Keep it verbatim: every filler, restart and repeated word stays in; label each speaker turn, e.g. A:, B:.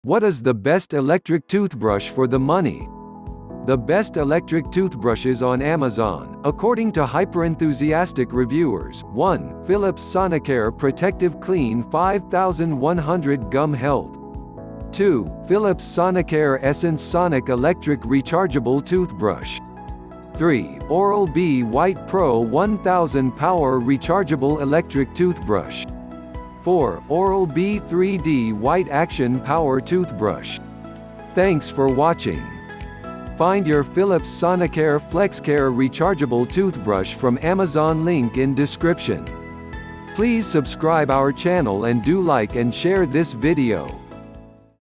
A: What is the best electric toothbrush for the money? The best electric toothbrushes on Amazon, according to hyper-enthusiastic reviewers. one. Philips Sonicare Protective Clean five thousand one hundred Gum Health. two. Philips Sonicare Essence Sonic Electric Rechargeable Toothbrush. three. Oral-B White Pro one thousand Power Rechargeable Electric Toothbrush. four. Oral-B three D White Action Power Toothbrush. Thanks for watching. Find your Philips Sonicare FlexCare Rechargeable Toothbrush from Amazon, link in description. Please subscribe our channel and do like and share this video.